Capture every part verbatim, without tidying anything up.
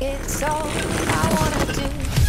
It's all I wanna do.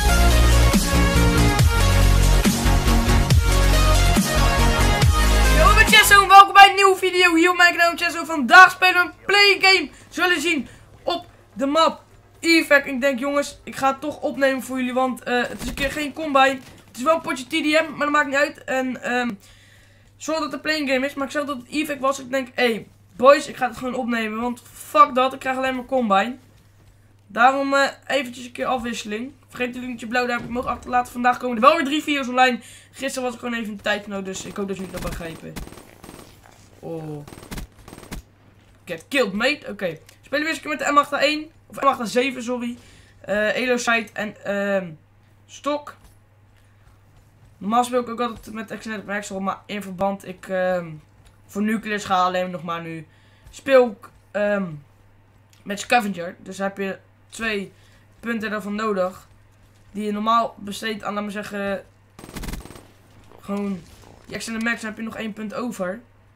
Yo, ik ben Chesso en welkom bij een nieuwe video hier op mijn kanaal Chesso. Vandaag spelen we een play game. Zullen zien op de map Effect. Ik denk jongens, ik ga het toch opnemen voor jullie, want uh, het is een keer geen combine. Het is wel een potje T D M, maar dat maakt niet uit. En um, zorg dat het een playing game is, maar ik zag dat het Effect was. Ik denk, hé hey, boys, ik ga het gewoon opnemen, want fuck dat, ik krijg alleen maar combine. Daarom uh, eventjes een keer afwisseling. Vergeet natuurlijk niet je blauw duimpje omhoog achterlaten. Vandaag komen er wel weer drie video's online. Gisteren was ik gewoon even een tijd nodig, dus ik hoop dat jullie dat begrijpen. Oh. Get killed, mate. Oké. Okay. Spelen we eens een keer met de M acht A één. Of M acht A zeven, sorry. Uh, Elosite en uh, Stok. Normaal speel ik ook altijd met Extended Maxwell, maar in verband ik uh, voor Nucleus ga alleen nog maar nu. Speel ik um, met Scavenger. Dus heb je twee punten daarvan nodig. Die je normaal besteedt aan, laat maar zeggen, gewoon die Extended Max, dan heb je nog één punt over.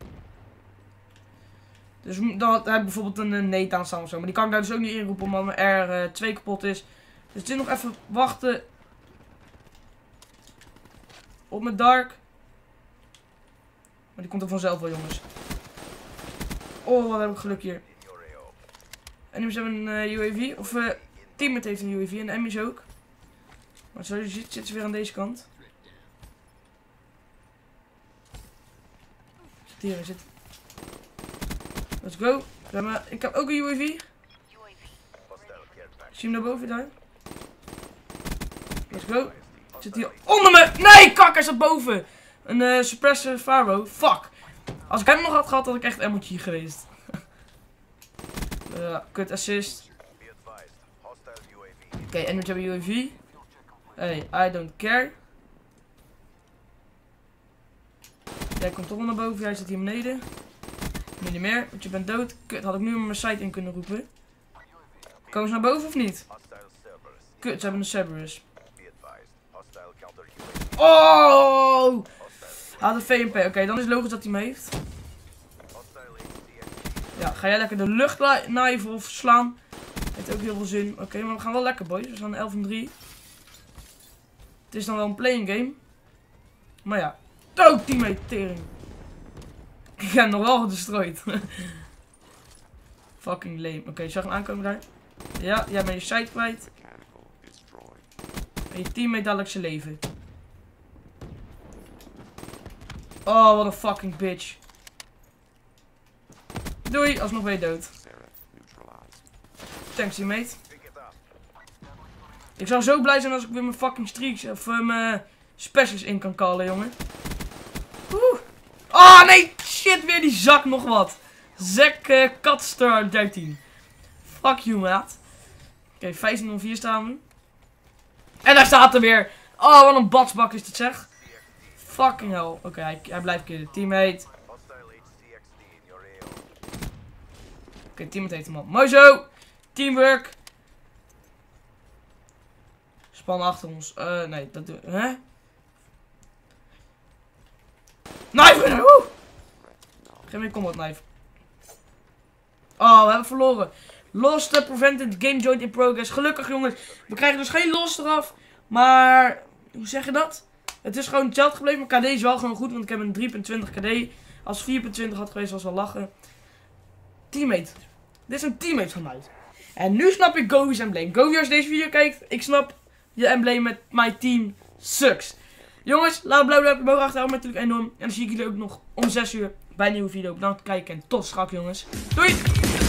Dus dan heb ik bijvoorbeeld een, een Nate aan staan of zo. Maar die kan ik daar dus ook niet inroepen omdat mijn R twee kapot is. Dus het is nog even wachten op mijn Dark. Maar die komt er vanzelf wel, jongens. Oh, wat heb ik geluk hier. En nu hebben we een uh, U A V. Of uh, teammate heeft een U A V en de Emmys ook. Maar zoals je ziet, zit ze weer aan deze kant. Zit hier, zit. Let's go. Ik heb ook een U A V. Ik zie hem naar boven daar. Let's go. Zit hier onder me. Nee, kak, hij zat boven. Een uh, suppressor Faro. Fuck. Als ik hem nog had gehad, had ik echt emmertje hier geweest. uh, kut assist. Oké, okay, en nu hebben we U A V. Hey, I don't care. Jij komt toch wel naar boven, jij zit hier beneden. Nu niet meer, want je bent dood. Kut, had ik nu met mijn site in kunnen roepen. Komen ze naar boven of niet? Kut, ze hebben een Cerberus. Oh! Hij had een V M P. Oké, okay, dan is het logisch dat hij hem heeft. Ja, ga jij lekker de lucht naaien of slaan? Heeft ook heel veel zin. Oké, okay, maar we gaan wel lekker, boys. We staan elf en drie. Het is dan wel een playing game. Maar ja. Oh, teammate, tering. Ik heb hem nog wel gedestrooid. Fucking lame. Oké, okay, zag hem aankomen daar. Ja, jij bent je site kwijt. En je teammate dadelijk zijn leven. Oh, wat een fucking bitch. Doei, alsnog ben je dood. Thanks, teammate. Ik zou zo blij zijn als ik weer mijn fucking streaks of uh, mijn specials in kan callen, jongen. Oeh. Oh nee, shit, weer die zak nog wat. Zack uh, Catstar dertien. Fuck you, maat. Oké, okay, vijftien nul vier staan we. En daar staat er weer. Oh, wat een batsbak is dit, zeg. Fucking hell. Oké, okay, hij, hij blijft killen. Teammate. Oké, okay, teammate heeft hem al. Mooi zo. Teamwork. Span achter ons. Uh, nee, dat doe ik. Hè? Knife! Woe! Geef me een combat knife. Oh, we hebben verloren. Lost uh, prevented game joint in progress. Gelukkig, jongens. We krijgen dus geen loss eraf. Maar, hoe zeg je dat? Het is gewoon hetzelfde gebleven. Maar K D is wel gewoon goed, want ik heb een drie punt twintig K D. Als vier punt twintig had geweest, was wel lachen. Teammate. Dit is een teammate van mij. En nu snap ik Govi's embleem. Govi, als je deze video kijkt, ik snap je embleem met my team sucks. Jongens, laat een blauw duimpje omhoog achterhouden, natuurlijk enorm. En dan zie ik jullie ook nog om zes uur bij een nieuwe video. Bedankt voor het kijken en tot straks, jongens. Doei!